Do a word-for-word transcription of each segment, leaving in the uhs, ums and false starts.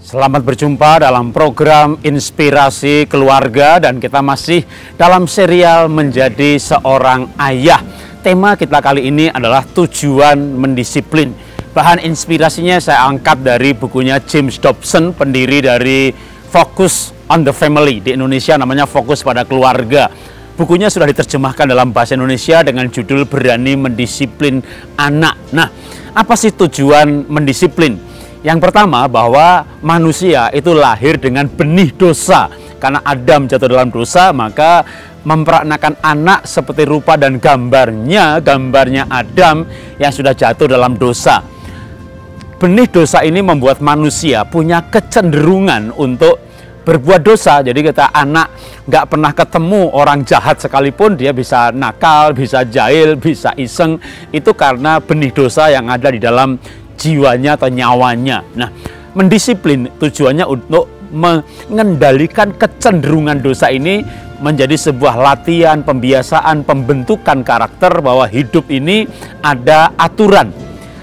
Selamat berjumpa dalam program Inspirasi Keluarga dan kita masih dalam serial Menjadi Seorang Ayah. Tema kita kali ini adalah tujuan mendisiplin. Bahan inspirasinya saya angkat dari bukunya James Dobson, pendiri dari Focus on the Family. Di Indonesia namanya Fokus pada Keluarga. Bukunya sudah diterjemahkan dalam bahasa Indonesia dengan judul Berani Mendisiplin Anak. Nah, apa sih tujuan mendisiplin? Yang pertama, bahwa manusia itu lahir dengan benih dosa. Karena Adam jatuh dalam dosa, maka memperanakan anak seperti rupa dan gambarnya, gambarnya Adam yang sudah jatuh dalam dosa. Benih dosa ini membuat manusia punya kecenderungan untuk berbuat dosa. Jadi kita anak nggak pernah ketemu orang jahat sekalipun, dia bisa nakal, bisa jahil, bisa iseng. Itu karena benih dosa yang ada di dalam jiwanya atau nyawanya. Nah, mendisiplin tujuannya untuk mengendalikan kecenderungan dosa ini menjadi sebuah latihan, pembiasaan, pembentukan karakter bahwa hidup ini ada aturan.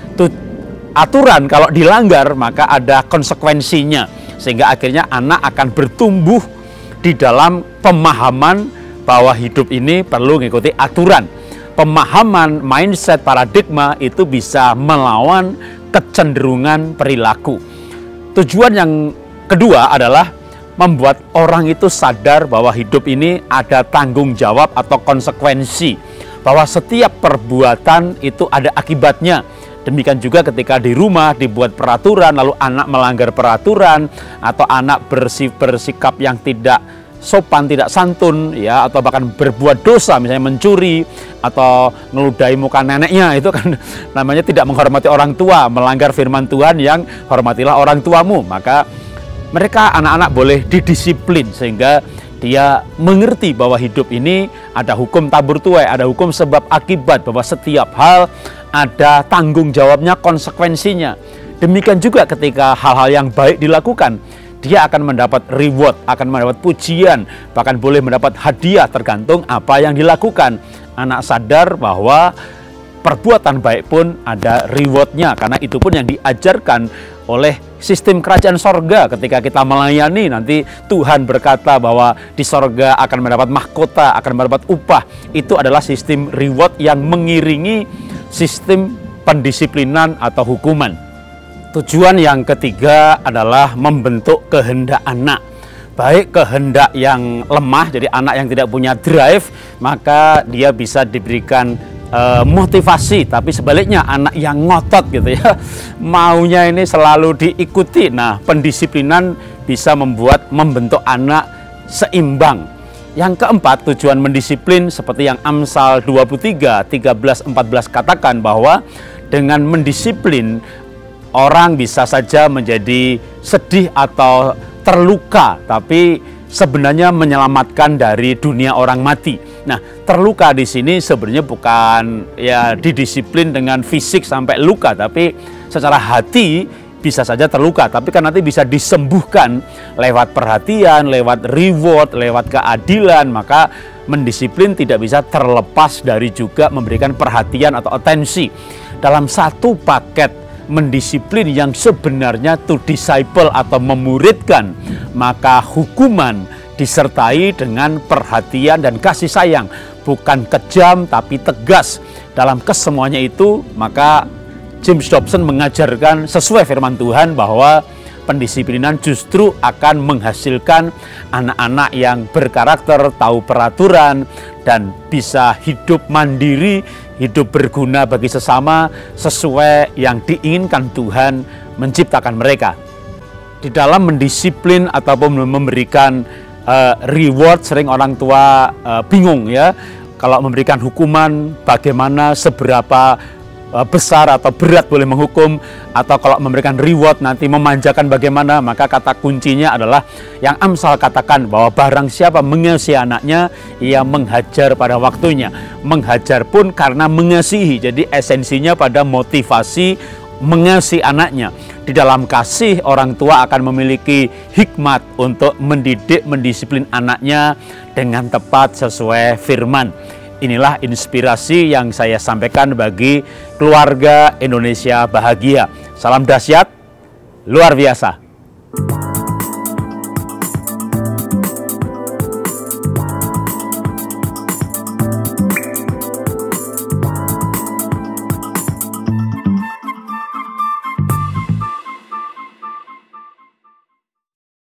Aturan kalau dilanggar maka ada konsekuensinya, sehingga akhirnya anak akan bertumbuh di dalam pemahaman bahwa hidup ini perlu mengikuti aturan. Pemahaman, mindset, paradigma itu bisa melawan kecenderungan perilaku. Tujuan yang kedua adalah membuat orang itu sadar bahwa hidup ini ada tanggung jawab atau konsekuensi, bahwa setiap perbuatan itu ada akibatnya. Demikian juga ketika di rumah dibuat peraturan lalu anak melanggar peraturan atau anak bersikap yang tidak sopan, tidak santun, ya, atau bahkan berbuat dosa, misalnya mencuri atau ngeludahi muka neneknya, itu kan namanya tidak menghormati orang tua, melanggar firman Tuhan yang hormatilah orang tuamu. Maka mereka anak-anak boleh didisiplin sehingga dia mengerti bahwa hidup ini ada hukum tabur tuai, ada hukum sebab akibat, bahwa setiap hal ada tanggung jawabnya, konsekuensinya. Demikian juga ketika hal-hal yang baik dilakukan, dia akan mendapat reward, akan mendapat pujian, bahkan boleh mendapat hadiah tergantung apa yang dilakukan. Anak sadar bahwa perbuatan baik pun ada rewardnya, karena itu pun yang diajarkan oleh sistem kerajaan sorga. Ketika kita melayani, nanti Tuhan berkata bahwa di sorga akan mendapat mahkota, akan mendapat upah. Itu adalah sistem reward yang mengiringi sistem pendisiplinan atau hukuman. Tujuan yang ketiga adalah membentuk kehendak anak. Baik kehendak yang lemah, jadi anak yang tidak punya drive, maka dia bisa diberikan uh, motivasi. Tapi sebaliknya anak yang ngotot gitu ya, maunya ini selalu diikuti. Nah, pendisiplinan bisa membuat membentuk anak seimbang. Yang keempat, tujuan mendisiplin seperti yang Amsal dua puluh tiga, tiga belas, empat belas katakan bahwa dengan mendisiplin orang bisa saja menjadi sedih atau terluka, tapi sebenarnya menyelamatkan dari dunia orang mati. Nah, terluka di sini sebenarnya bukan ya didisiplin dengan fisik sampai luka, tapi secara hati bisa saja terluka, tapi kan nanti bisa disembuhkan lewat perhatian, lewat reward, lewat keadilan. Maka mendisiplin tidak bisa terlepas dari juga memberikan perhatian atau atensi. Dalam satu paket mendisiplin yang sebenarnya to disciple atau memuridkan, maka hukuman disertai dengan perhatian dan kasih sayang, bukan kejam tapi tegas. Dalam kesemuanya itu, maka James Dobson mengajarkan sesuai firman Tuhan bahwa pendisiplinan justru akan menghasilkan anak-anak yang berkarakter, tahu peraturan, dan bisa hidup mandiri, hidup berguna bagi sesama sesuai yang diinginkan Tuhan menciptakan mereka. Di dalam mendisiplin ataupun memberikan uh, reward, sering orang tua uh, bingung ya, kalau memberikan hukuman bagaimana, seberapa besar atau berat boleh menghukum, atau kalau memberikan reward nanti memanjakan bagaimana. Maka kata kuncinya adalah yang Amsal katakan bahwa barang siapa mengasihi anaknya, ia menghajar pada waktunya. Menghajar pun karena mengasihi, jadi esensinya pada motivasi mengasihi anaknya. Di dalam kasih, orang tua akan memiliki hikmat untuk mendidik, mendisiplin anaknya dengan tepat sesuai firman. Inilah inspirasi yang saya sampaikan bagi keluarga Indonesia bahagia. Salam dahsyat, luar biasa.